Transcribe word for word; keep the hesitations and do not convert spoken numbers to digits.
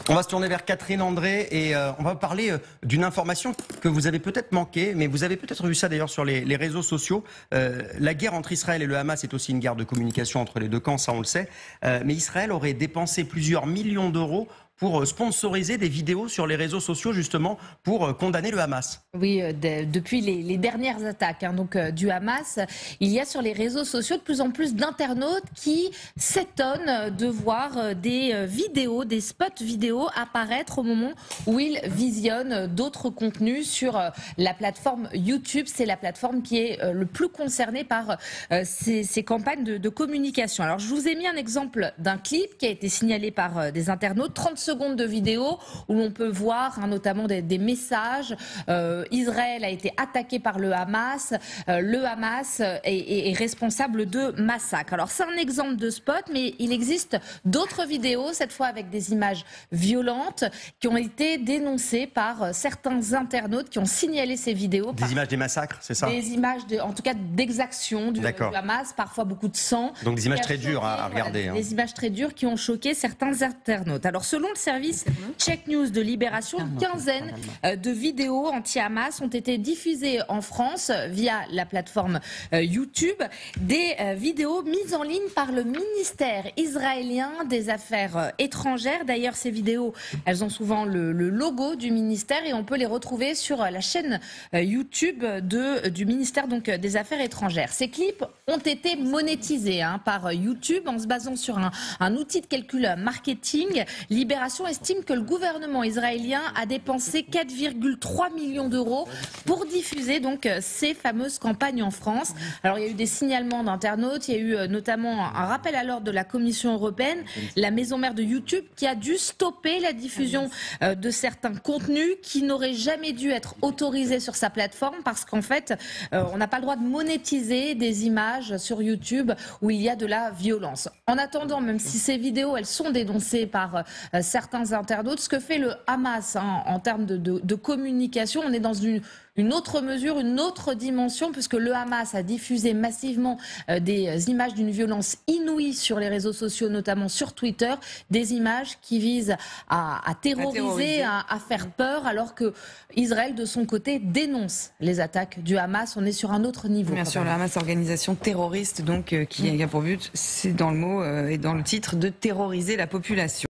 On va se tourner vers Catherine André et euh, on va parler euh, d'une information que vous avez peut-être manquée, mais vous avez peut-être vu ça d'ailleurs sur les, les réseaux sociaux. Euh, la guerre entre Israël et le Hamas est aussi une guerre de communication entre les deux camps, ça on le sait. Euh, mais Israël aurait dépensé plusieurs millions d'euros pour sponsoriser des vidéos sur les réseaux sociaux justement pour condamner le Hamas. Oui, euh, de, depuis les, les dernières attaques hein, donc, euh, du Hamas, il y a sur les réseaux sociaux de plus en plus d'internautes qui s'étonnent de voir euh, des euh, vidéos, des spots vidéo apparaître au moment où ils visionnent d'autres contenus sur euh, la plateforme YouTube. C'est la plateforme qui est euh, le plus concernée par euh, ces, ces campagnes de, de communication. Alors je vous ai mis un exemple d'un clip qui a été signalé par euh, des internautes, trente secondes de vidéo où l'on peut voir hein, notamment des, des messages. Euh, Israël a été attaqué par le Hamas. Euh, le Hamas est, est, est responsable de massacres. Alors c'est un exemple de spot, mais il existe d'autres vidéos, cette fois avec des images violentes, qui ont été dénoncées par certains internautes qui ont signalé ces vidéos. Des images des massacres, c'est ça? Des images, de, en tout cas d'exactions du, du Hamas, parfois beaucoup de sang. Donc des images très choqué, dures à, à regarder. Voilà, hein. Des images très dures qui ont choqué certains internautes. Alors selon le service Check News de Libération, une quinzaine de vidéos anti-Hamas ont été diffusées en France via la plateforme YouTube. Des vidéos mises en ligne par le ministère israélien des Affaires étrangères. D'ailleurs, ces vidéos, elles ont souvent le, le logo du ministère et on peut les retrouver sur la chaîne YouTube de, du ministère donc, des Affaires étrangères. Ces clips ont été monétisés hein, par YouTube en se basant sur un, un outil de calcul marketing. Libération estime que le gouvernement israélien a dépensé quatre virgule trois millions d'euros pour diffuser donc ces fameuses campagnes en France. Alors il y a eu des signalements d'internautes, il y a eu notamment un rappel à l'ordre de la Commission européenne, la maison mère de YouTube qui a dû stopper la diffusion de certains contenus qui n'auraient jamais dû être autorisés sur sa plateforme parce qu'en fait on n'a pas le droit de monétiser des images sur YouTube où il y a de la violence. En attendant, même si ces vidéos elles sont dénoncées par euh, certains internautes, ce que fait le Hamas hein, en termes de, de, de communication, on est dans une, une autre mesure, une autre dimension, puisque le Hamas a diffusé massivement euh, des images d'une violence inouïe sur les réseaux sociaux, notamment sur Twitter, des images qui visent à, à terroriser, à, terroriser. À, à faire peur, alors que Israël, de son côté, dénonce les attaques du Hamas. On est sur un autre niveau. Bien sûr, le Hamas, organisation terroriste, donc, euh, qui a pour but, c'est dans le mot euh, et dans le titre, de terroriser la population.